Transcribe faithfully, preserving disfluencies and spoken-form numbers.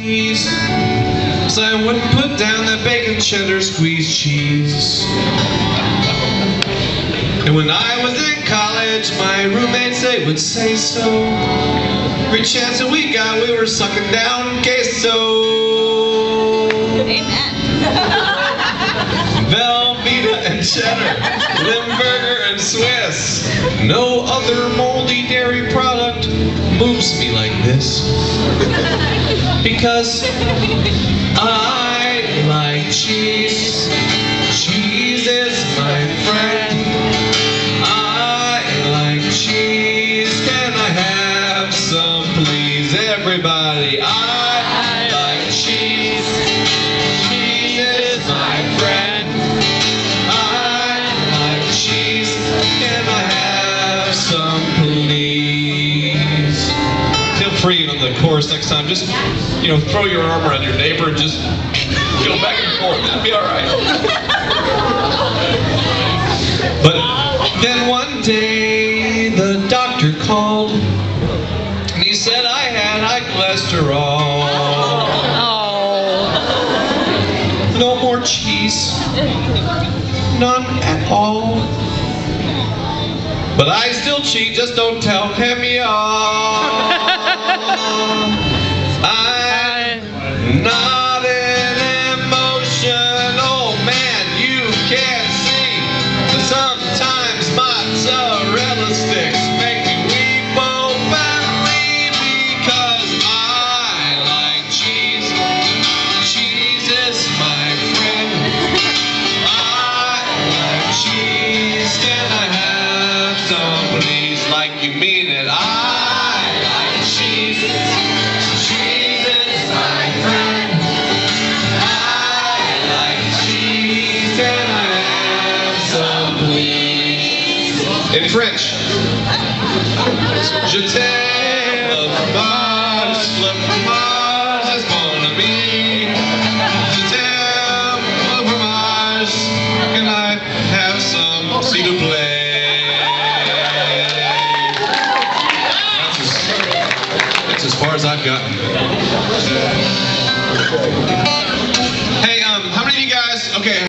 sneeze, so I wouldn't put down that bacon cheddar squeeze cheese. And when I was in college, my roommates, they would say so. Every chance that we got, we were sucking down queso. Amen. Velveeta and cheddar, Limburger and Swiss. No other moldy dairy product moves me like this. Because I like cheese. Cheese is my friend. I like cheese. Can I have some, please? Everybody, I like cheese. Cheese is my friend. I like cheese. Can I have some, please? Feel free on the chorus next time. Just, you know, throw your arm around your neighbor and just go back and forth. That'll be all right. But then one day the doctor called and he said I had high cholesterol. Oh. No more cheese. None at all. But I still cheat, just don't tell him y'all. I'm not an emotional man, you can't see. But sometimes mozzarella sticks make me weep openly because I like cheese. Cheese is my friend. I like cheese. Can I have some, please? Like you mean it. I like cheese. Cheese is my friend. I like cheese. Can I have some, please? In French. Je t'aime, le fromage, le fromage is bon ami. Je t'aime, le fromage. Can I have some, s'il vous plaît? That's as far as I've gotten. Hey, um, how many of you guys, okay.